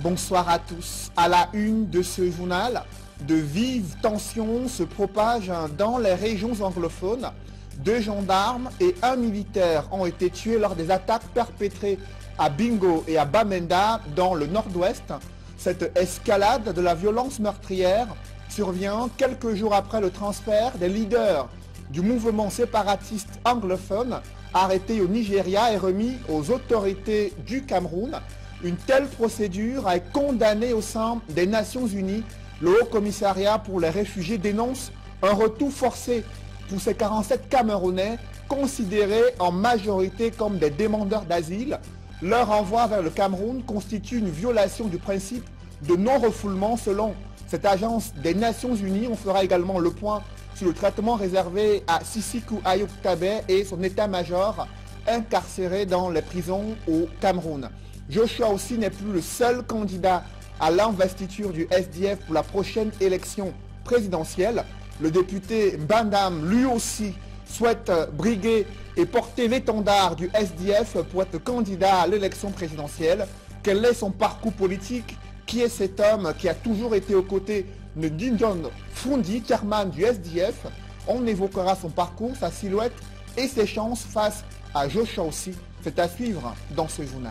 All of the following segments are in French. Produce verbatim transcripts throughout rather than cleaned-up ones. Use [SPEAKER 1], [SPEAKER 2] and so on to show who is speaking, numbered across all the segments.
[SPEAKER 1] Bonsoir à tous. À la une de ce journal, de vives tensions se propagent dans les régions anglophones. Deux gendarmes et un militaire ont été tués lors des attaques perpétrées à Bingo et à Bamenda dans le nord-ouest. Cette escalade de la violence meurtrière survient quelques jours après le transfert des leaders du mouvement séparatiste anglophone arrêtés au Nigeria et remis aux autorités du Cameroun. Une telle procédure est condamnée au sein des Nations Unies. Le Haut Commissariat pour les réfugiés dénonce un retour forcé pour ces quarante-sept Camerounais considérés en majorité comme des demandeurs d'asile. Leur envoi vers le Cameroun constitue une violation du principe de non-refoulement selon cette agence des Nations Unies. On fera également le point sur le traitement réservé à Sissikou Ayoub Tabé et son état-major incarcéré dans les prisons au Cameroun. Joshua aussi n'est plus le seul candidat à l'investiture du S D F pour la prochaine élection présidentielle. Le député Bandam, lui aussi, souhaite briguer et porter l'étendard du S D F pour être candidat à l'élection présidentielle. Quel est son parcours politique? Qui est cet homme qui a toujours été aux côtés de Dinjon Fundi, chairman du S D F? On évoquera son parcours, sa silhouette et ses chances face à Joshua aussi. C'est à suivre dans ce journal.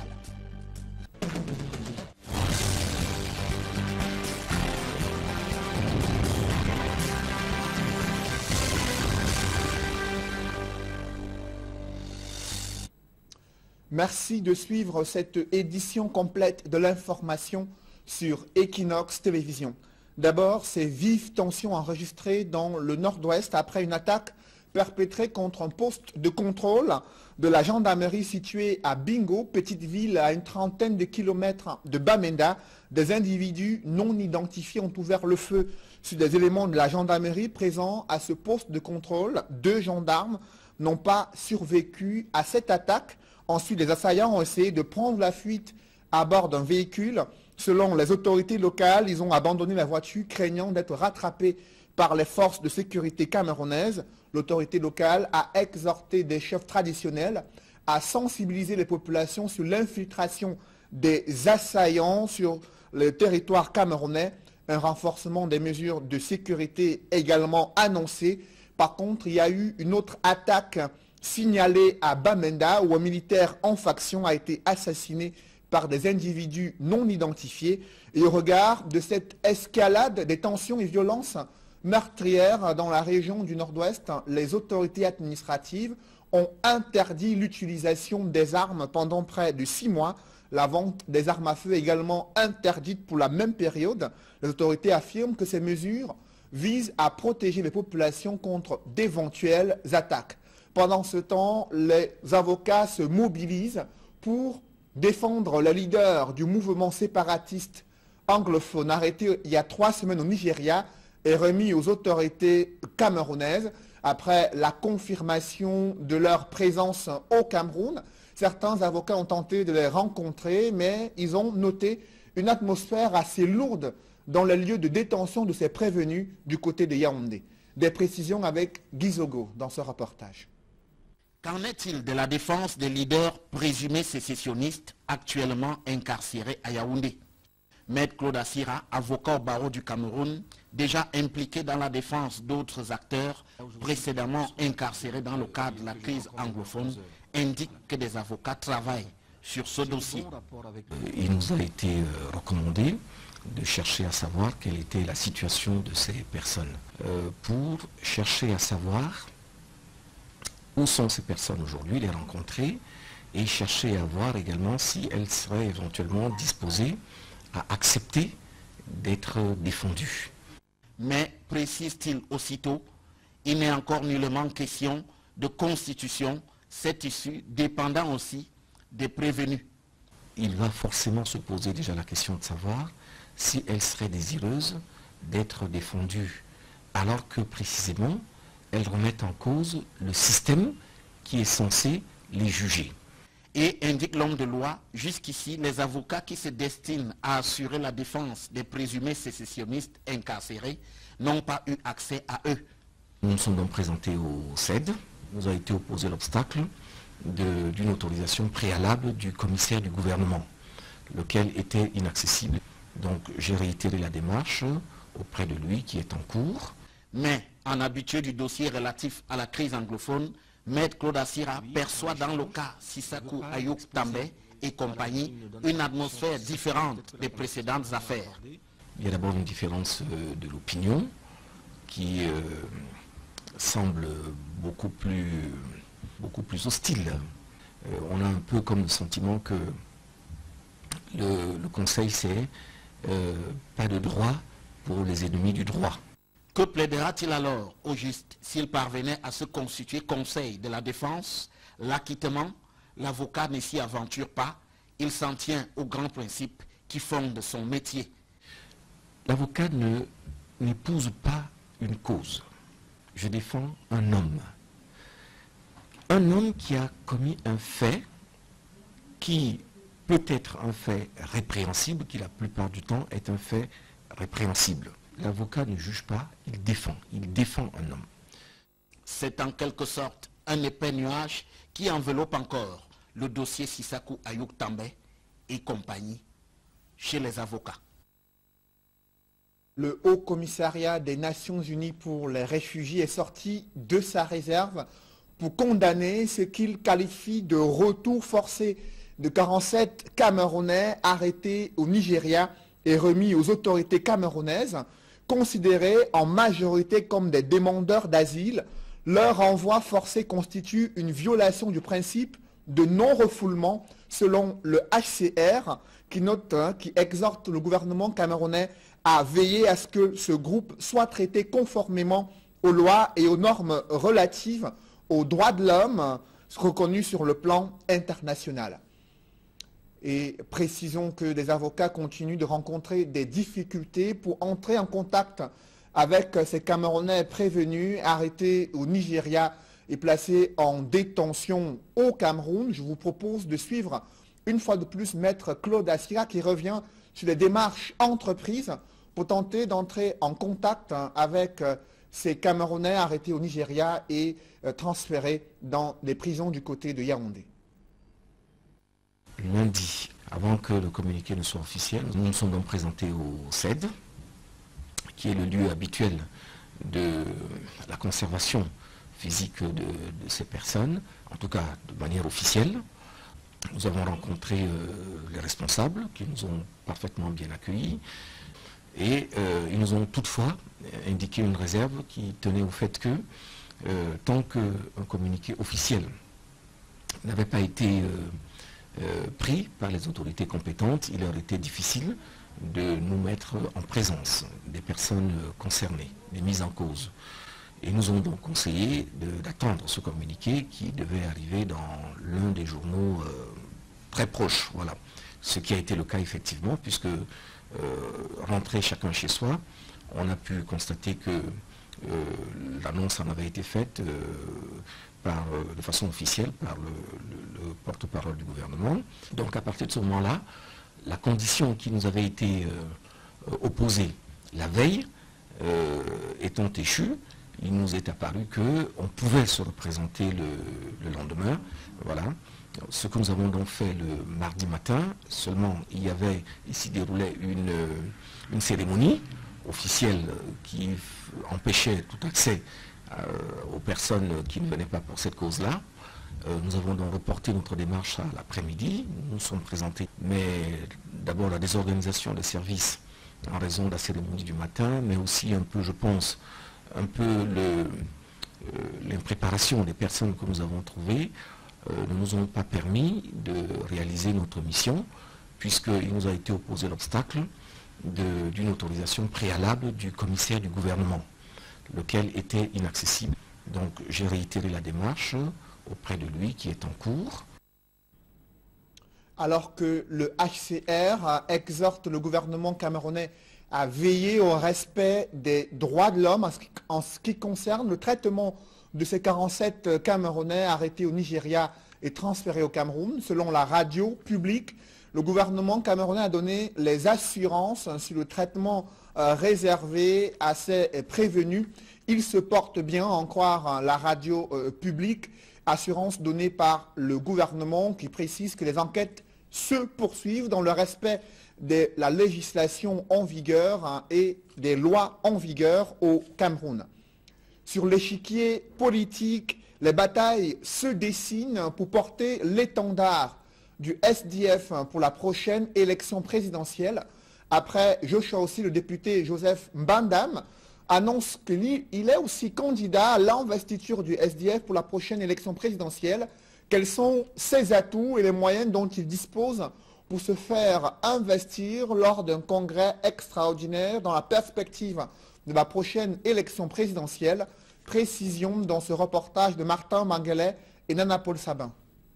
[SPEAKER 1] Merci de suivre cette édition complète de l'information sur Equinox Télévision. D'abord, ces vives tensions enregistrées dans le nord-ouest après une attaque perpétrée contre un poste de contrôle de la gendarmerie située à Bingo, petite ville à une trentaine de kilomètres de Bamenda. Des individus non identifiés ont ouvert le feu sur des éléments de la gendarmerie présents à ce poste de contrôle. Deux gendarmes n'ont pas survécu à cette attaque. Ensuite, les assaillants ont essayé de prendre la fuite à bord d'un véhicule. Selon les autorités locales, ils ont abandonné la voiture craignant d'être rattrapés par les forces de sécurité camerounaises. L'autorité locale a exhorté des chefs traditionnels à sensibiliser les populations sur l'infiltration des assaillants sur le territoire camerounais. Un renforcement des mesures de sécurité également annoncé. Par contre, il y a eu une autre attaque signalé à Bamenda où un militaire en faction a été assassiné par des individus non identifiés. Et au regard de cette escalade des tensions et violences meurtrières dans la région du nord-ouest, les autorités administratives ont interdit l'utilisation des armes pendant près de six mois. La vente des armes à feu est également interdite pour la même période. Les autorités affirment que ces mesures visent à protéger les populations contre d'éventuelles attaques. Pendant ce temps, les avocats se mobilisent pour défendre le leader du mouvement séparatiste anglophone arrêté il y a trois semaines au Nigeria et remis aux autorités camerounaises après la confirmation de leur présence au Cameroun. Certains avocats ont tenté de les rencontrer, mais ils ont noté une atmosphère assez lourde dans les lieux de détention de ces prévenus du côté de Yaoundé. Des précisions avec Guy Zogo dans ce reportage.
[SPEAKER 2] Qu'en est-il de la défense des leaders présumés sécessionnistes actuellement incarcérés à Yaoundé? Maître Claude Assira, avocat au barreau du Cameroun, déjà impliqué dans la défense d'autres acteurs précédemment incarcérés dans le cadre de la crise anglophone, indique que des avocats travaillent sur ce dossier.
[SPEAKER 3] Il nous a été recommandé de chercher à savoir quelle était la situation de ces personnes, euh, pour chercher à savoir où sont ces personnes aujourd'hui, les rencontrer et chercher à voir également si elles seraient éventuellement disposées à accepter d'être défendues.
[SPEAKER 2] Mais, précise-t-il aussitôt, il n'est encore nullement question de constitution, cette issue dépendant aussi des prévenus.
[SPEAKER 3] Il va forcément se poser déjà la question de savoir si elles seraient désireuses d'être défendues, alors que précisément, elles remettent en cause le système qui est censé les juger.
[SPEAKER 2] Et indique l'homme de loi, jusqu'ici, les avocats qui se destinent à assurer la défense des présumés sécessionnistes incarcérés n'ont pas eu accès à eux.
[SPEAKER 3] Nous nous sommes donc présentés au C E D. Nous a été opposé l'obstacle d'une autorisation préalable du commissaire du gouvernement, lequel était inaccessible. Donc j'ai réitéré la démarche auprès de lui qui est en cours.
[SPEAKER 2] Mais en habitué du dossier relatif à la crise anglophone, Maître Claude Assira perçoit dans le cas Sissakou Ayouk Tambay et compagnie une atmosphère différente des précédentes affaires.
[SPEAKER 3] Il y a d'abord une différence euh, de l'opinion qui euh, semble beaucoup plus, beaucoup plus hostile. Euh, on a un peu comme le sentiment que le, le Conseil c'est euh, pas de droit pour les ennemis du droit.
[SPEAKER 2] Que plaidera-t-il alors au juste s'il parvenait à se constituer Conseil de la défense? L'acquittement, l'avocat ne s'y aventure pas, il s'en tient aux grands principes qui fondent son métier.
[SPEAKER 3] L'avocat ne n'épouse pas une cause. Je défends un homme. Un homme qui a commis un fait qui peut être un fait répréhensible, qui la plupart du temps est un fait répréhensible. L'avocat ne juge pas, il défend. Il défend un homme.
[SPEAKER 2] C'est en quelque sorte un épais nuage qui enveloppe encore le dossier Sissakou Ayouk Tambay et compagnie chez les avocats.
[SPEAKER 1] Le Haut Commissariat des Nations Unies pour les réfugiés est sorti de sa réserve pour condamner ce qu'il qualifie de retour forcé de quarante-sept Camerounais arrêtés au Nigeria et remis aux autorités camerounaises, considérés en majorité comme des demandeurs d'asile. Leur renvoi forcé constitue une violation du principe de non-refoulement selon le H C R qui note, hein, qui exhorte le gouvernement camerounais à veiller à ce que ce groupe soit traité conformément aux lois et aux normes relatives aux droits de l'homme reconnus sur le plan international. Et précisons que des avocats continuent de rencontrer des difficultés pour entrer en contact avec ces Camerounais prévenus, arrêtés au Nigeria et placés en détention au Cameroun. Je vous propose de suivre une fois de plus Maître Claude Assira qui revient sur les démarches entreprises pour tenter d'entrer en contact avec ces Camerounais arrêtés au Nigeria et transférés dans les prisons du côté de Yaoundé.
[SPEAKER 3] Lundi, avant que le communiqué ne soit officiel, nous nous sommes donc présentés au C E D, qui est le lieu habituel de la conservation physique de, de ces personnes, en tout cas de manière officielle. Nous avons rencontré euh, les responsables qui nous ont parfaitement bien accueillis et euh, ils nous ont toutefois indiqué une réserve qui tenait au fait que euh, tant qu'un communiqué officiel n'avait pas été euh, euh, pris par les autorités compétentes, il leur était difficile de nous mettre en présence des personnes concernées, des mises en cause. Et nous ont donc conseillé d'attendre ce communiqué qui devait arriver dans l'un des journaux euh, très proches. Voilà. Ce qui a été le cas effectivement, puisque euh, rentré chacun chez soi, on a pu constater que euh, l'annonce en avait été faite euh, par, euh, de façon officielle par le, le, le porte-parole du gouvernement. Donc à partir de ce moment-là, la condition qui nous avait été euh, opposée la veille euh, étant échue, il nous est apparu qu'on pouvait se représenter le, le lendemain. Voilà. Ce que nous avons donc fait le mardi matin, seulement il y avait, ici déroulait une, une cérémonie officielle qui empêchait tout accès euh, aux personnes qui ne venaient pas pour cette cause-là. Euh, nous avons donc reporté notre démarche à l'après-midi. Nous nous sommes présentés, mais d'abord la désorganisation des services en raison de la cérémonie du matin, mais aussi un peu, je pense, un peu euh, l'impréparation des personnes que nous avons trouvées euh, ne nous ont pas permis de réaliser notre mission, puisqu'il nous a été opposé l'obstacle d'une autorisation préalable du commissaire du gouvernement, lequel était inaccessible. Donc j'ai réitéré la démarche auprès de lui qui est en cours.
[SPEAKER 1] Alors que le H C R exhorte le gouvernement camerounais à veiller au respect des droits de l'homme en, en ce qui concerne le traitement de ces quarante-sept Camerounais arrêtés au Nigeria et transférés au Cameroun. Selon la radio publique, le gouvernement camerounais a donné les assurances sur le traitement euh, réservé à ces prévenus. Il se porte bien, à en croire hein, la radio euh, publique, assurance donnée par le gouvernement qui précise que les enquêtes se poursuivent dans le respect de la législation en vigueur hein, et des lois en vigueur au Cameroun. Sur l'échiquier politique, les batailles se dessinent pour porter l'étendard du S D F pour la prochaine élection présidentielle. Après Joshua aussi, le député Joseph Mbandam annonce qu'il est aussi candidat à l'investiture du S D F pour la prochaine élection présidentielle. Quels sont ses atouts et les moyens dont il dispose pour se faire investir lors d'un congrès extraordinaire dans la perspective de la prochaine élection présidentielle? Précision dans ce reportage de Martin Manguelet et Nana Paul Sabin.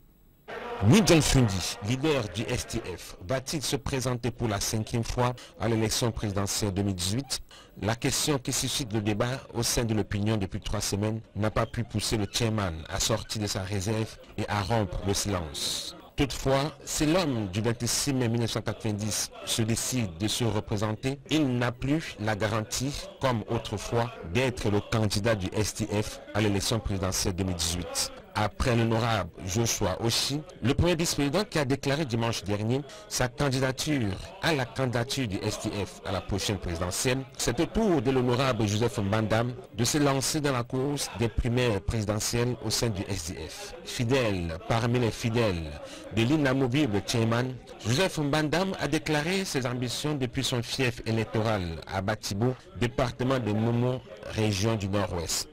[SPEAKER 4] Ni John Fundi, leader du S D F, va-t-il se présenter pour la cinquième fois à l'élection présidentielle deux mille dix-huit? La question qui suscite le débat au sein de l'opinion depuis trois semaines n'a pas pu pousser le chairman à sortir de sa réserve et à rompre le silence. Toutefois, si l'homme du vingt-six mai mille neuf cent quatre-vingt-dix se décide de se représenter, il n'a plus la garantie, comme autrefois, d'être le candidat du S D F à l'élection présidentielle deux mille dix-huit. Après l'honorable Joshua Oshi, le premier vice-président qui a déclaré dimanche dernier sa candidature à la candidature du S D F à la prochaine présidentielle, c'est au tour de l'honorable Joseph Mbandam de se lancer dans la course des primaires présidentielles au sein du S D F. Fidèle parmi les fidèles de l'inamovible chairman, Joseph Mbandam a déclaré ses ambitions depuis son fief électoral à Batibo, département de Momo, région du Nord-Ouest.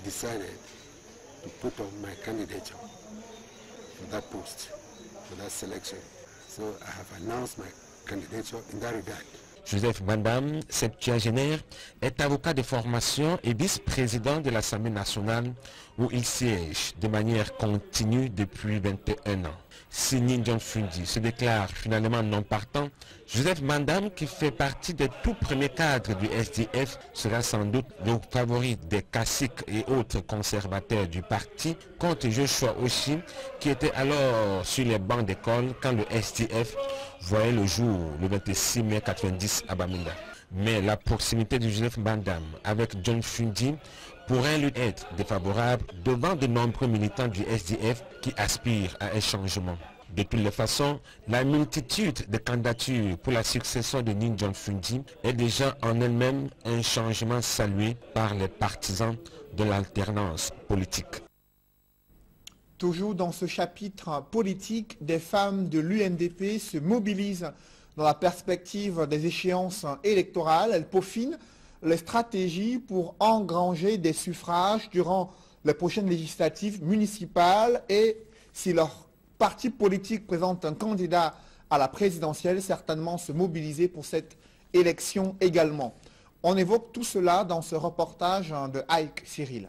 [SPEAKER 5] To put on my candidature for that post, for that selection. So I have announced my candidature in that regard.
[SPEAKER 4] Joseph Mbandam, septuagénaire, est avocat de formation et vice-président de l'Assemblée nationale où il siège de manière continue depuis vingt et un ans. Si Ni John Fundi se déclare finalement non partant, Joseph Mbandam, qui fait partie des tout premiers cadres du S D F, sera sans doute le favori des caciques et autres conservateurs du parti contre Joshua Oshi, qui était alors sur les bancs d'école quand le S D F voyait le jour le vingt-six mai quatre-vingt-dix à Bamenda. Mais la proximité de Joseph Mbandam avec John Fundi pourrait lui être défavorable devant de nombreux militants du S D F qui aspirent à un changement. De toutes les façons, la multitude de candidatures pour la succession de Ni John Fundi est déjà en elle-même un changement salué par les partisans de l'alternance politique.
[SPEAKER 1] Toujours dans ce chapitre politique, des femmes de l'U N D P se mobilisent dans la perspective des échéances électorales. Elles peaufinent les stratégies pour engranger des suffrages durant les prochaines législatives municipales et si leur parti politique présente un candidat à la présidentielle, certainement se mobiliser pour cette élection également. On évoque tout cela dans ce reportage de Ike Cyril.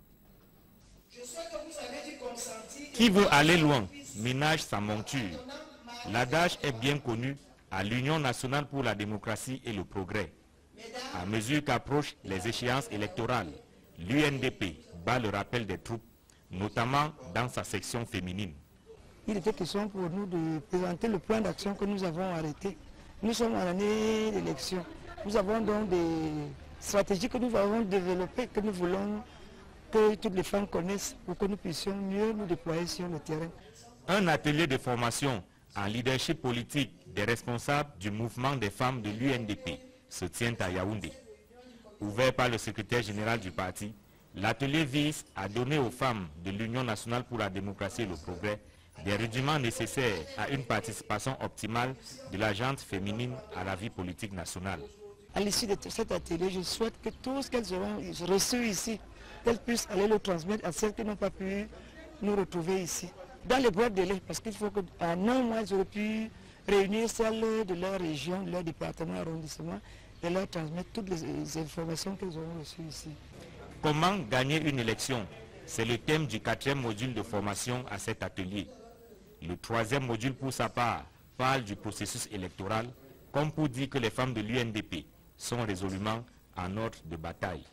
[SPEAKER 6] Qui veut aller loin ménage sa monture. L'adage est bien connu à l'Union nationale pour la démocratie et le progrès. À mesure qu'approchent les échéances électorales, l'U N D P bat le rappel des troupes, notamment dans sa section féminine.
[SPEAKER 7] Il était question pour nous de présenter le plan d'action que nous avons arrêté. Nous sommes en année d'élection. Nous avons donc des stratégies que nous avons développées, que nous voulons que toutes les femmes connaissent pour que nous puissions mieux nous déployer sur le terrain.
[SPEAKER 6] Un atelier de formation en leadership politique des responsables du mouvement des femmes de l'U N D P se tient à Yaoundé. Ouvert par le secrétaire général du parti, l'atelier vise à donner aux femmes de l'Union nationale pour la démocratie et le progrès des rudiments nécessaires à une participation optimale de la gente féminine à la vie politique nationale.
[SPEAKER 7] À l'issue de cet atelier, je souhaite que tout ce qu'elles auront reçu ici, qu'elles puissent aller le transmettre à celles qui n'ont pas pu nous retrouver ici. Dans les boîtes de lait, parce qu'il faut qu'en un mois, elles auraient pu réunir celles de leur région, de leur département, arrondissement, et leur transmettre toutes les informations qu'elles auront reçues ici.
[SPEAKER 6] Comment gagner une élection? C'est le thème du quatrième module de formation à cet atelier. Le troisième module, pour sa part, parle du processus électoral, comme pour dire que les femmes de l'U N D P sont résolument en ordre de bataille.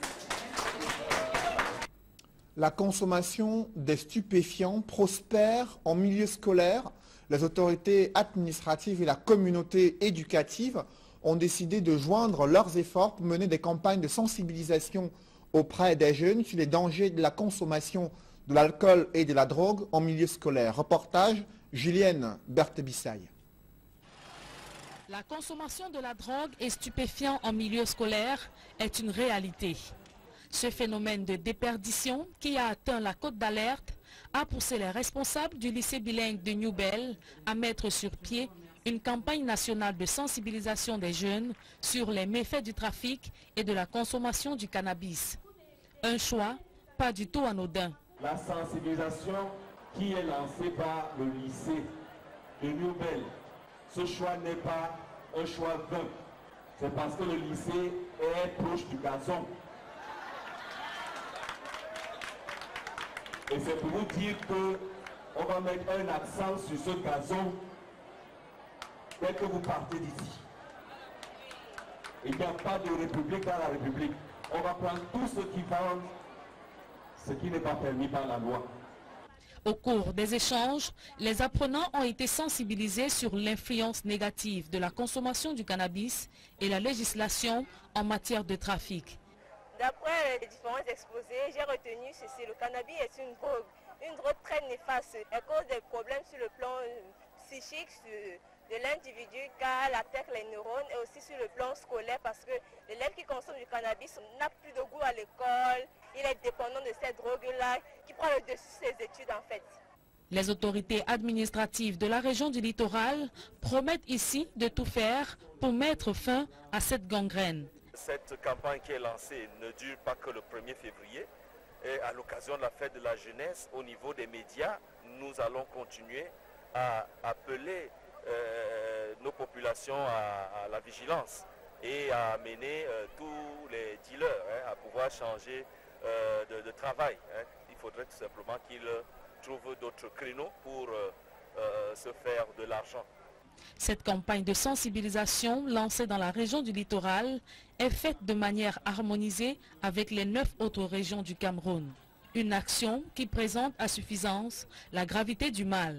[SPEAKER 1] La consommation des stupéfiants prospère en milieu scolaire. Les autorités administratives et la communauté éducative ont décidé de joindre leurs efforts pour mener des campagnes de sensibilisation auprès des jeunes sur les dangers de la consommation de l'alcool et de la drogue en milieu scolaire. Reportage Julienne Berthebissaille.
[SPEAKER 8] La consommation de la drogue et stupéfiants en milieu scolaire est une réalité. Ce phénomène de déperdition qui a atteint la cote d'alerte a poussé les responsables du lycée bilingue de Newbel à mettre sur pied une campagne nationale de sensibilisation des jeunes sur les méfaits du trafic et de la consommation du cannabis. Un choix pas du tout anodin.
[SPEAKER 9] La sensibilisation qui est lancée par le lycée de Newbel, ce choix n'est pas un choix vain. C'est parce que le lycée est proche du gazon. Et c'est pour vous dire qu'on va mettre un accent sur ce gazon dès que vous partez d'ici. Il n'y a pas de république dans la République. On va prendre tout ce qui vendent, ce qui n'est pas permis par la loi.
[SPEAKER 8] Au cours des échanges, les apprenants ont été sensibilisés sur l'influence négative de la consommation du cannabis et la législation en matière de trafic.
[SPEAKER 10] D'après les différents exposés, j'ai retenu ceci. Le cannabis est une drogue, une drogue très néfaste. Elle cause des problèmes sur le plan psychique de l'individu car elle attaque les neurones et aussi sur le plan scolaire parce que l'élève qui consomme du cannabis n'a plus de goût à l'école. Il est dépendant de cette drogue-là qui prend le dessus sur ses études en fait.
[SPEAKER 8] Les autorités administratives de la région du littoral promettent ici de tout faire pour mettre fin à cette gangrène.
[SPEAKER 11] Cette campagne qui est lancée ne dure pas que le premier février. Et à l'occasion de la fête de la jeunesse, au niveau des médias, nous allons continuer à appeler euh, nos populations à, à la vigilance et à amener euh, tous les dealers hein, à pouvoir changer euh, de, de travail. Hein. Il faudrait tout simplement qu'ils trouvent d'autres créneaux pour euh, euh, se faire de l'argent.
[SPEAKER 8] Cette campagne de sensibilisation lancée dans la région du littoral est faite de manière harmonisée avec les neuf autres régions du Cameroun. Une action qui présente à suffisance la gravité du mal.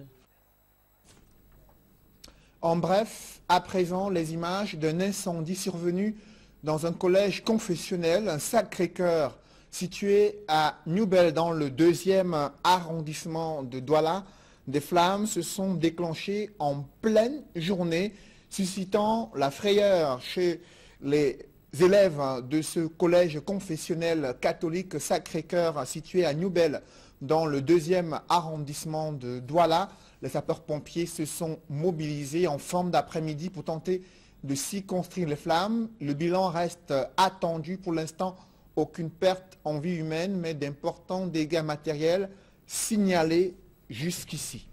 [SPEAKER 1] En bref, à présent, les images d'un incendie survenu dans un collège confessionnel, un Sacré-Cœur, situé à Newbel dans le deuxième arrondissement de Douala. Des flammes se sont déclenchées en pleine journée, suscitant la frayeur chez les élèves de ce collège confessionnel catholique Sacré-Cœur situé à Newbel dans le deuxième arrondissement de Douala. Les sapeurs-pompiers se sont mobilisés en forme d'après-midi pour tenter de circonscrire les flammes. Le bilan reste attendu pour l'instant. Aucune perte en vie humaine, mais d'importants dégâts matériels signalés jusqu'ici.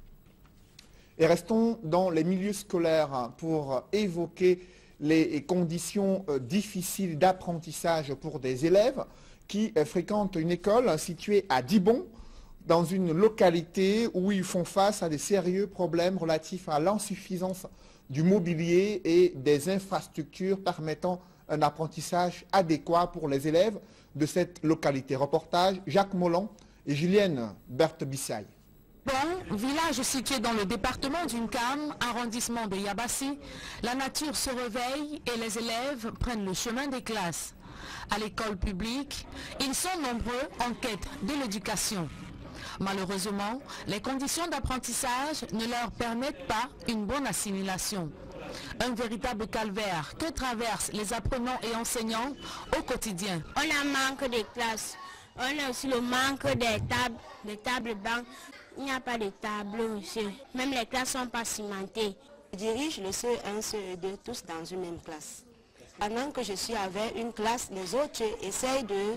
[SPEAKER 1] Et restons dans les milieux scolaires pour évoquer les conditions difficiles d'apprentissage pour des élèves qui fréquentent une école située à Dibon, dans une localité où ils font face à des sérieux problèmes relatifs à l'insuffisance du mobilier et des infrastructures permettant un apprentissage adéquat pour les élèves de cette localité. Reportage Jacques Molon et Julienne Berthe-Bissaille.
[SPEAKER 8] Bon, village situé dans le département d'Unkam, arrondissement de Yabassi, la nature se réveille et les élèves prennent le chemin des classes. À l'école publique, ils sont nombreux en quête de l'éducation. Malheureusement, les conditions d'apprentissage ne leur permettent pas une bonne assimilation. Un véritable calvaire que traversent les apprenants et enseignants au quotidien.
[SPEAKER 12] On a manque de classes, on a aussi le manque des tables, des tables bancs. Il n'y a pas de tableau, monsieur. Même les classes ne sont pas cimentées.
[SPEAKER 13] Je dirige le C E un, C E deux, tous dans une même classe. Pendant que je suis avec une classe, les autres essayent de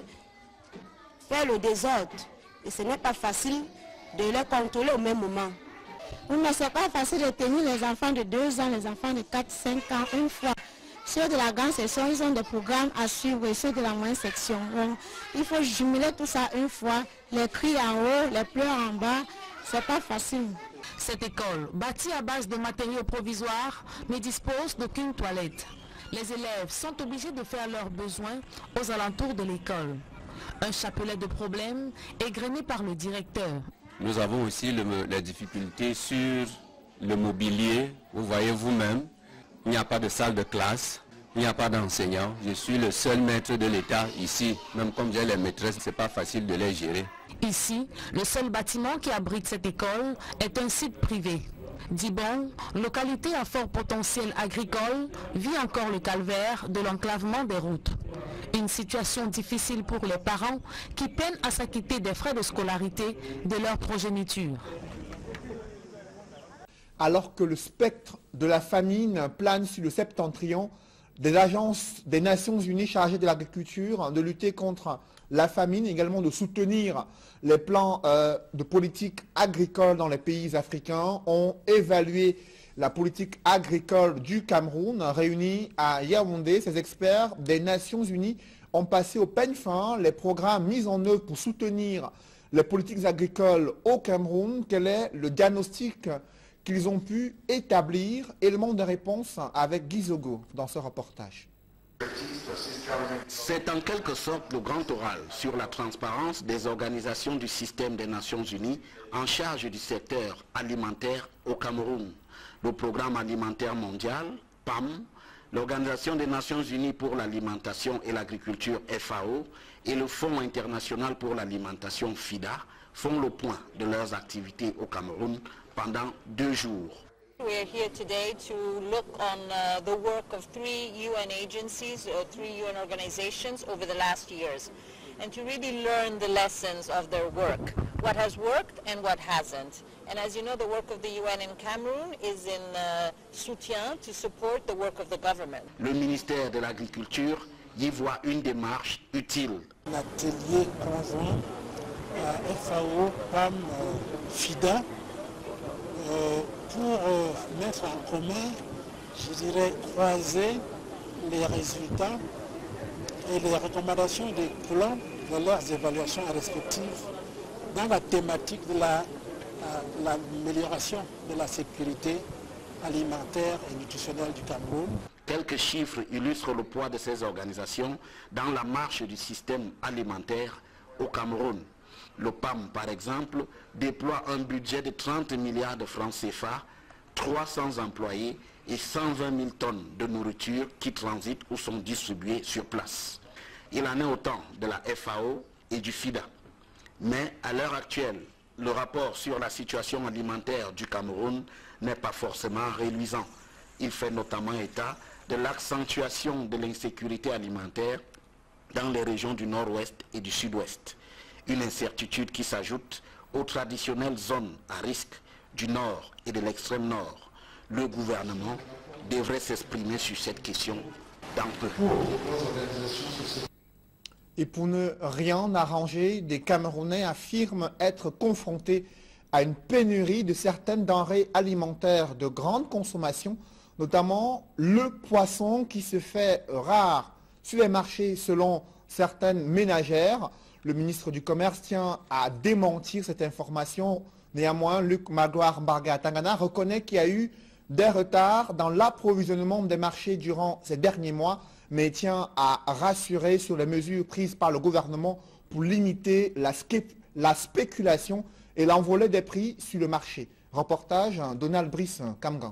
[SPEAKER 13] faire le désordre. Et ce n'est pas facile de les contrôler au même moment.
[SPEAKER 14] Oui, mais ce n'est pas facile de tenir les enfants de deux ans, les enfants de quatre cinq ans une fois. Ceux de la grande section, ils ont des programmes à suivre et ceux de la moyenne section. Donc, il faut jumeler tout ça une fois, les cris en haut, les pleurs en bas, c'est pas facile.
[SPEAKER 8] Cette école, bâtie à base de matériaux provisoires, ne dispose d'aucune toilette. Les élèves sont obligés de faire leurs besoins aux alentours de l'école. Un chapelet de problèmes égrené par le directeur.
[SPEAKER 15] Nous avons aussi le, les difficultés sur le mobilier. Vous voyez vous-même, il n'y a pas de salle de classe, il n'y a pas d'enseignants. Je suis le seul maître de l'État ici. Même comme j'ai les maîtresses, ce n'est pas facile de les gérer.
[SPEAKER 8] Ici, le seul bâtiment qui abrite cette école est un site privé. Dibon, localité à fort potentiel agricole, vit encore le calvaire de l'enclavement des routes. Une situation difficile pour les parents qui peinent à s'acquitter des frais de scolarité de leur progéniture.
[SPEAKER 1] Alors que le spectre de la famine plane sur le septentrion, des agences des Nations Unies chargées de l'agriculture, de lutter contre la famine, également de soutenir les plans euh, de politique agricole dans les pays africains, ont évalué la politique agricole du Cameroun. Réunis à Yaoundé, ces experts des Nations Unies ont passé au peigne fin les programmes mis en œuvre pour soutenir les politiques agricoles au Cameroun. Quel est le diagnostic qu'ils ont pu établir? Élément de réponse avec Guy Zogo dans ce reportage.
[SPEAKER 2] C'est en quelque sorte le grand oral sur la transparence des organisations du système des Nations Unies en charge du secteur alimentaire au Cameroun. Le Programme alimentaire mondial, P A M, l'Organisation des Nations Unies pour l'alimentation et l'agriculture, F A O, et le Fonds international pour l'alimentation, FIDA, font le point de leurs activités au Cameroun pendant deux jours.
[SPEAKER 16] We are here today to look on uh, the work of three U N agencies, or three U N organizations over the last years, and to really learn the lessons of their work, what has worked and what hasn't. And as you know, the work of the U N in Cameroon is in uh, soutien to support the work of the government.
[SPEAKER 2] Le ministère de l'Agriculture y voit une démarche utile.
[SPEAKER 17] L'atelier conjoint à F A O, P A M, FIDA, euh, pour euh, mettre en commun, je dirais, croiser les résultats et les recommandations des plans de leurs évaluations respectives dans la thématique de l'amélioration la, de la sécurité alimentaire et nutritionnelle du Cameroun.
[SPEAKER 2] Quelques chiffres illustrent le poids de ces organisations dans la marche du système alimentaire au Cameroun. Le P A M, par exemple, déploie un budget de trente milliards de francs C F A, trois cents employés et cent vingt mille tonnes de nourriture qui transitent ou sont distribuées sur place. Il en est autant de la F A O et du FIDA. Mais à l'heure actuelle, le rapport sur la situation alimentaire du Cameroun n'est pas forcément reluisant. Il fait notamment état de l'accentuation de l'insécurité alimentaire dans les régions du nord-ouest et du sud-ouest. Une incertitude qui s'ajoute aux traditionnelles zones à risque du nord et de l'extrême nord. Le gouvernement devrait s'exprimer sur cette question dans peu.
[SPEAKER 1] Et pour ne rien arranger, des Camerounais affirment être confrontés à une pénurie de certaines denrées alimentaires de grande consommation, notamment le poisson qui se fait rare sur les marchés selon certaines ménagères. Le ministre du Commerce tient à démentir cette information. Néanmoins, Luc Magloire Mbarga Tangana reconnaît qu'il y a eu des retards dans l'approvisionnement des marchés durant ces derniers mois, mais tient à rassurer sur les mesures prises par le gouvernement pour limiter la, la spéculation et l'envolée des prix sur le marché. Reportage Donald Brice Kamgan.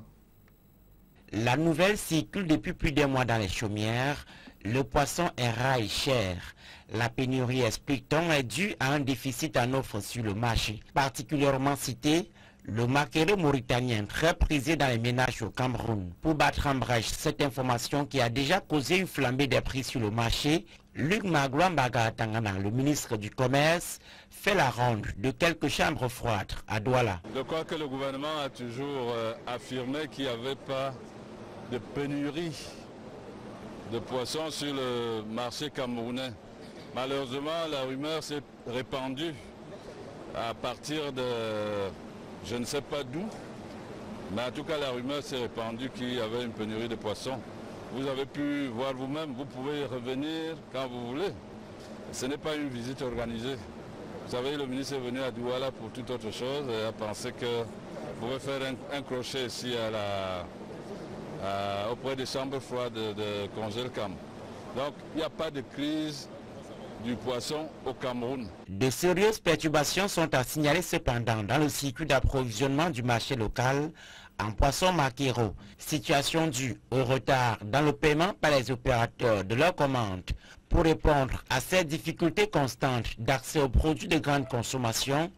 [SPEAKER 18] La nouvelle circule depuis plus d'un mois dans les chaumières. Le poisson est rare et cher. La pénurie, explique-t-on, est due à un déficit en offre sur le marché. Particulièrement cité, le maquereau mauritanien très prisé dans les ménages au Cameroun. Pour battre en brèche cette information qui a déjà causé une flambée des prix sur le marché, Luc Magloire Mbarga Tangana, le ministre du Commerce, fait la ronde de quelques chambres froides à Douala.
[SPEAKER 19] Je crois que le gouvernement a toujours euh, affirmé qu'il n'y avait pas de pénurie de poissons sur le marché camerounais. Malheureusement, la rumeur s'est répandue à partir de je ne sais pas d'où, mais en tout cas la rumeur s'est répandue qu'il y avait une pénurie de poissons. Vous avez pu voir vous-même, vous pouvez revenir quand vous voulez. Ce n'est pas une visite organisée. Vous savez, le ministre est venu à Douala pour toute autre chose et a pensé que vous pouvez faire un, un crochet ici à la, à, auprès des chambres froides de, de Congélcam. Donc il n'y a pas de crise du poisson au Cameroun.
[SPEAKER 18] De sérieuses perturbations sont à signaler cependant dans le circuit d'approvisionnement du marché local en poisson maquereau. Situation due au retard dans le paiement par les opérateurs de leurs commandes. Pour répondre à ces difficultés constantes d'accès aux produits de grande consommation,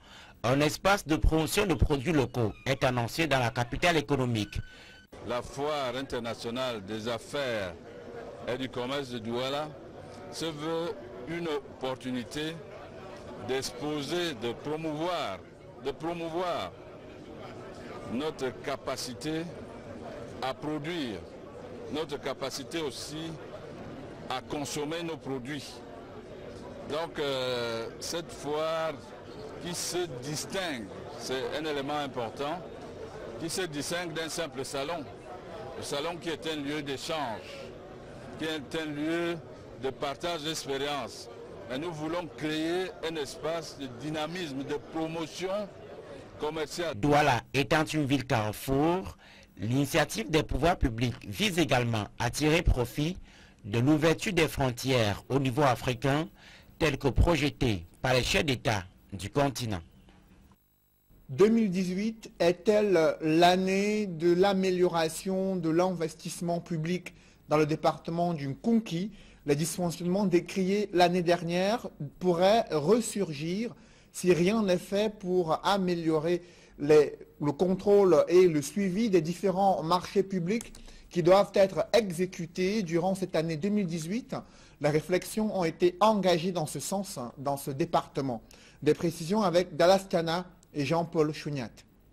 [SPEAKER 18] Un espace de promotion de produits locaux est annoncé dans la capitale économique.
[SPEAKER 19] La foire internationale des affaires et du commerce de Douala se veut une opportunité d'exposer, de promouvoir, de promouvoir notre capacité à produire, notre capacité aussi à consommer nos produits. Donc euh, cette foire qui se distingue, c'est un élément important, qui se distingue d'un simple salon. Le salon qui est un lieu d'échange, qui est un lieu de partage d'expérience. Mais nous voulons créer un espace de dynamisme, de promotion commerciale.
[SPEAKER 18] Douala étant une ville carrefour, l'initiative des pouvoirs publics vise également à tirer profit de l'ouverture des frontières au niveau africain, telle que projetée par les chefs d'État du continent.
[SPEAKER 1] deux mille dix-huit est-elle l'année de l'amélioration de l'investissement public dans le département du Nkunki? Les dysfonctionnements décriés l'année dernière pourraient ressurgir si rien n'est fait pour améliorer les, le contrôle et le suivi des différents marchés publics qui doivent être exécutés durant cette année deux mille dix-huit. Les réflexions ont été engagées dans ce sens dans ce département. Des précisions avec Dallas Tana et Jean-Paul Chouniat.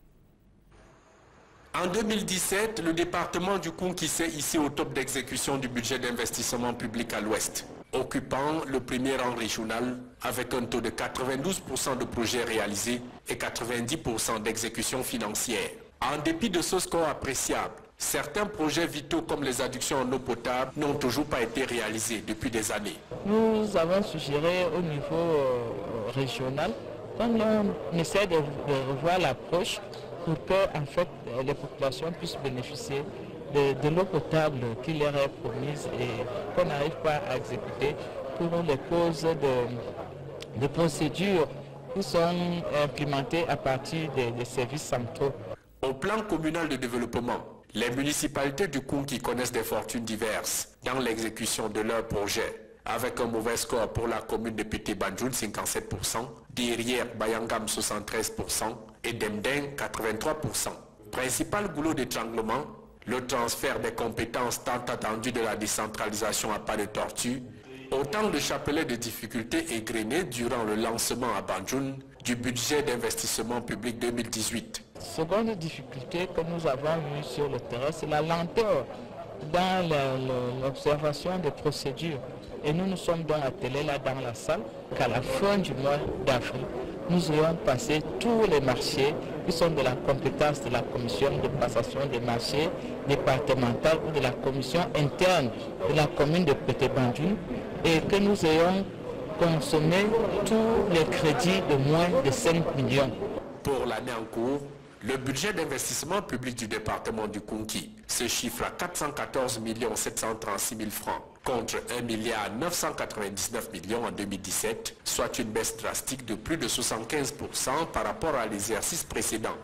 [SPEAKER 20] En deux mille dix-sept, le département du Nkunki s'est hissé au top d'exécution du budget d'investissement public à l'Ouest, occupant le premier rang régional avec un taux de quatre-vingt-douze pour cent de projets réalisés et quatre-vingt-dix pour cent d'exécution financière. En dépit de ce score appréciable, certains projets vitaux comme les adductions en eau potable n'ont toujours pas été réalisés depuis des années.
[SPEAKER 7] Nous avons suggéré au niveau euh, régional, donc on essaie de, de revoir l'approche pour que en fait, les populations puissent bénéficier de, de l'eau potable qui leur est promise et qu'on n'arrive pas à exécuter pour les causes de, de procédures qui sont implémentées à partir des, des services centraux.
[SPEAKER 20] Au plan communal de développement, les municipalités du Nkunki connaissent des fortunes diverses dans l'exécution de leurs projets, avec un mauvais score pour la commune de Pété Banjoul, cinquante-sept pour cent, derrière Bayangam, soixante-treize pour cent et Demdeng, quatre-vingt-trois pour cent. Principal goulot d'étranglement, le transfert des compétences tant attendues de la décentralisation à pas de tortue, autant de chapelets de difficultés égrenées durant le lancement à Banjoul du budget d'investissement public deux mille dix-huit.
[SPEAKER 7] Seconde difficulté que nous avons eue sur le terrain, c'est la lenteur dans l'observation des procédures. Et nous nous sommes donc attelés là dans la salle qu'à la fin du mois d'avril, nous ayons passé tous les marchés qui sont de la compétence de la commission de passation des marchés départementale ou de la commission interne de la commune de Pété Banjoul et que nous ayons consommé tous les crédits de moins de cinq millions.
[SPEAKER 20] Pour l'année en cours, le budget d'investissement public du département du Nkunki se chiffre à quatre cent quatorze millions sept cent trente-six mille francs contre un milliard neuf cent quatre-vingt-dix-neuf millions en deux mille dix-sept, soit une baisse drastique de plus de soixante-quinze pour cent par rapport à l'exercice précédent.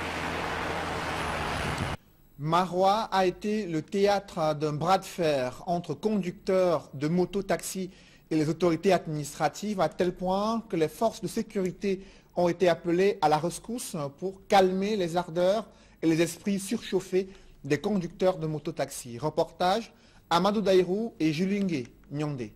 [SPEAKER 1] Maroua a été le théâtre d'un bras de fer entre conducteurs de moto-taxi et les autorités administratives, à tel point que les forces de sécurité ont été appelées à la rescousse pour calmer les ardeurs et les esprits surchauffés des conducteurs de moto-taxi. Reportage Amadou Daïrou et Julingue Nyondé.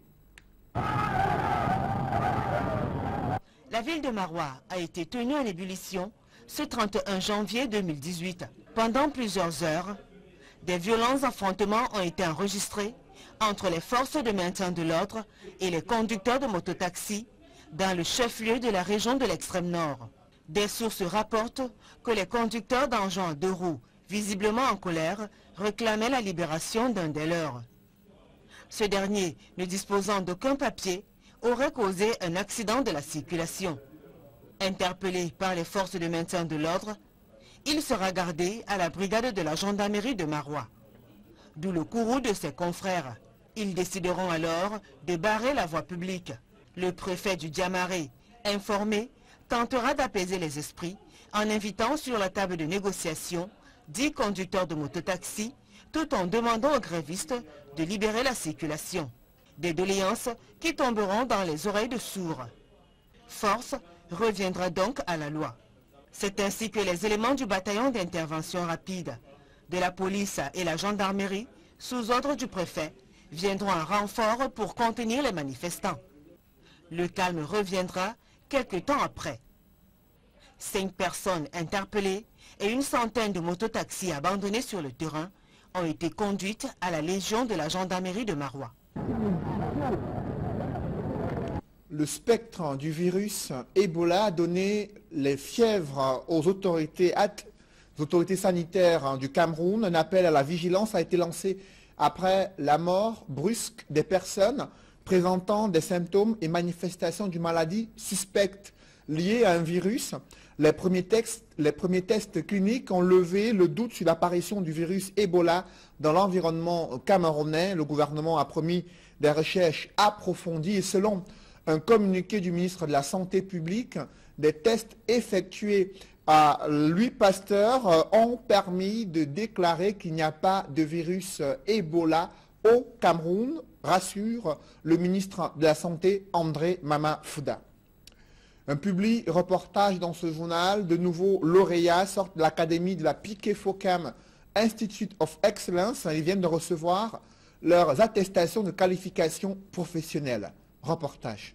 [SPEAKER 21] La ville de Maroua a été tenue en ébullition ce trente et un janvier deux mille dix-huit. Pendant plusieurs heures, des violents affrontements ont été enregistrés entre les forces de maintien de l'ordre et les conducteurs de mototaxi dans le chef-lieu de la région de l'extrême nord. Des sources rapportent que les conducteurs d'engins de roues, visiblement en colère, réclamaient la libération d'un des leurs. Ce dernier, ne disposant d'aucun papier, aurait causé un accident de la circulation. Interpellé par les forces de maintien de l'ordre, il sera gardé à la brigade de la gendarmerie de Maroua. D'où le courroux de ses confrères. Ils décideront alors de barrer la voie publique. Le préfet du Diamaré, informé, tentera d'apaiser les esprits en invitant sur la table de négociation dix conducteurs de mototaxi, tout en demandant aux grévistes de libérer la circulation. Des doléances qui tomberont dans les oreilles de sourds. Force reviendra donc à la loi. C'est ainsi que les éléments du bataillon d'intervention rapide, de la police et la gendarmerie, sous ordre du préfet, viendront en renfort pour contenir les manifestants. Le calme reviendra quelques temps après. Cinq personnes interpellées et une centaine de mototaxis abandonnés sur le terrain ont été conduites à la Légion de la gendarmerie de Maroua.
[SPEAKER 1] Le spectre du virus Ebola a donné les fièvres aux autorités, aux autorités sanitaires du Cameroun. Un appel à la vigilance a été lancé après la mort brusque des personnes présentant des symptômes et manifestations d'une maladie suspecte liée à un virus. Les premiers, textes, les premiers tests cliniques ont levé le doute sur l'apparition du virus Ebola dans l'environnement camerounais. Le gouvernement a promis des recherches approfondies et selon un communiqué du ministre de la Santé publique, des tests effectués à Louis Pasteur ont permis de déclarer qu'il n'y a pas de virus Ebola au Cameroun, rassure le ministre de la Santé André Mama Fouda. Un public reportage dans ce journal, de nouveaux lauréats sortent de l'académie de la Piquet Focam Institute of Excellence. Ils viennent de recevoir leurs attestations de qualification professionnelle. Reportage.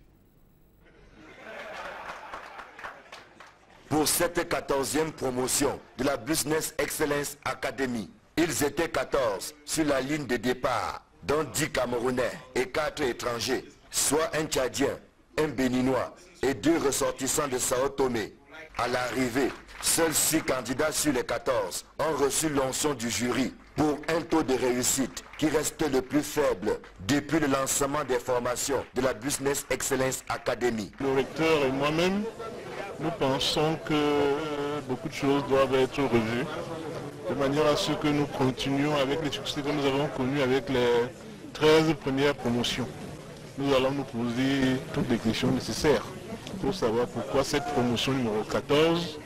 [SPEAKER 3] Pour cette quatorzième promotion de la Business Excellence Academy, ils étaient quatorze sur la ligne de départ, dont dix Camerounais et quatre étrangers, soit un Tchadien, un Béninois et deux ressortissants de Sao Tomé. À l'arrivée, seuls six candidats sur les quatorze ont reçu l'onction du jury pour un taux de réussite qui reste le plus faible depuis le lancement des formations de la Business Excellence Academy.
[SPEAKER 22] Le recteur et moi-même, nous pensons que beaucoup de choses doivent être revues de manière à ce que nous continuions avec les succès que nous avons connus avec les treize premières promotions. Nous allons nous poser toutes les questions nécessaires pour savoir pourquoi cette promotion numéro quatorze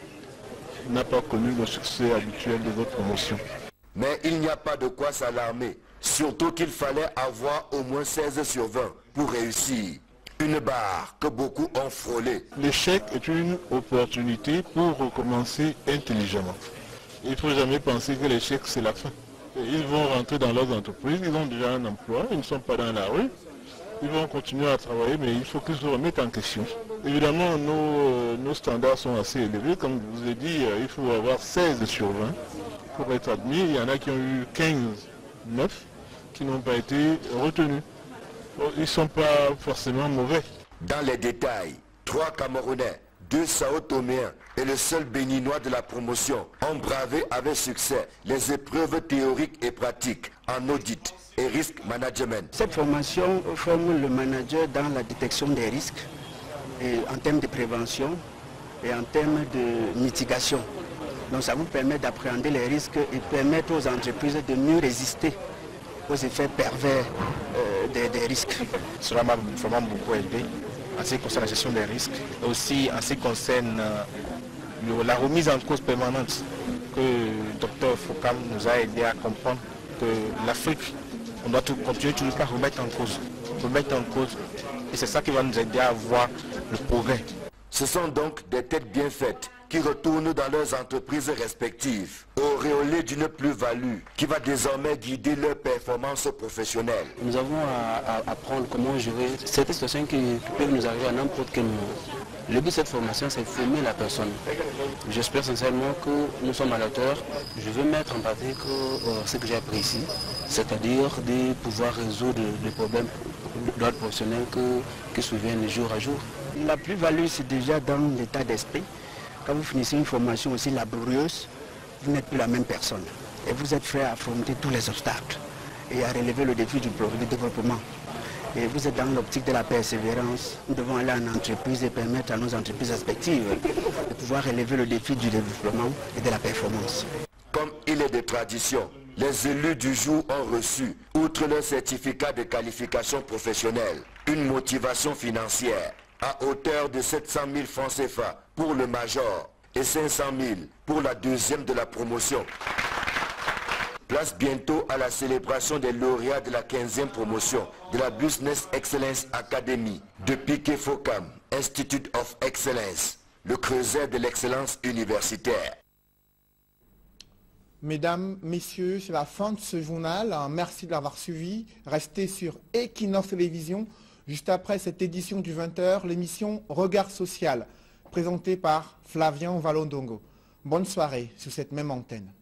[SPEAKER 22] n'a pas connu le succès habituel des autres promotions.
[SPEAKER 3] Mais il n'y a pas de quoi s'alarmer, surtout qu'il fallait avoir au moins seize sur vingt pour réussir. Une barre que beaucoup ont frôlée.
[SPEAKER 22] L'échec est une opportunité pour recommencer intelligemment. Il ne faut jamais penser que l'échec c'est la fin. Ils vont rentrer dans leurs entreprises, ils ont déjà un emploi, ils ne sont pas dans la rue. Ils vont continuer à travailler, mais il faut qu'ils se remettent en question. Évidemment, nos, nos standards sont assez élevés. Comme je vous ai dit, il faut avoir seize sur vingt pour être admis. Il y en a qui ont eu quinze, neuf, qui n'ont pas été retenus. Ils ne sont pas forcément mauvais.
[SPEAKER 3] Dans les détails, trois Camerounais, deux Sao Toméens et le seul Béninois de la promotion ont bravé avec succès les épreuves théoriques et pratiques en audit et risk management.
[SPEAKER 23] Cette formation forme le manager dans la détection des risques et en termes de prévention et en termes de mitigation. Donc ça vous permet d'appréhender les risques et permettre aux entreprises de mieux résister aux effets pervers euh, des, des risques.
[SPEAKER 24] Cela m'a vraiment beaucoup aidé en ce qui concerne la gestion des risques, et aussi en ce qui concerne euh, la remise en cause permanente que le docteur Focam nous a aidé à comprendre que l'Afrique, on doit tout, continuer toujours à remettre en cause, remettre en cause, et c'est ça qui va nous aider à voir le progrès.
[SPEAKER 3] Ce sont donc des têtes bien faites qui retournent dans leurs entreprises respectives, auréolées d'une plus-value qui va désormais guider leur performance professionnelle.
[SPEAKER 23] Nous avons à, à apprendre comment gérer cette situation qui, qui peuvent nous arriver à n'importe quel moment. Le but de cette formation, c'est de former la personne. J'espère sincèrement que nous sommes à la hauteur. Je veux mettre en pratique euh, ce que j'ai appris ici, c'est-à-dire de pouvoir résoudre les problèmes d'ordre professionnel que, qui surviennent jour à jour. La plus-value, c'est déjà dans l'état d'esprit. Quand vous finissez une formation aussi laborieuse, vous n'êtes plus la même personne. Et vous êtes prêt à affronter tous les obstacles et à relever le défi du progrès du développement. Et vous êtes dans l'optique de la persévérance. Nous devons aller en entreprise et permettre à nos entreprises respectives de pouvoir relever le défi du développement et de la performance.
[SPEAKER 3] Comme il est de tradition, les élus du jour ont reçu, outre leur certificat de qualification professionnelle, une motivation financière à hauteur de sept cent mille francs C F A pour le major et cinq cent mille pour la deuxième de la promotion. Place bientôt à la célébration des lauréats de la quinzième promotion de la Business Excellence Academy de Piquet Focam Institute of Excellence. le creuset de l'excellence universitaire.
[SPEAKER 1] Mesdames, Messieurs, c'est la fin de ce journal. Merci de l'avoir suivi. Restez sur Equinox Télévision. Juste après cette édition du vingt heures, l'émission Regard Social, présentée par Flavien Valondongo. Bonne soirée sur cette même antenne.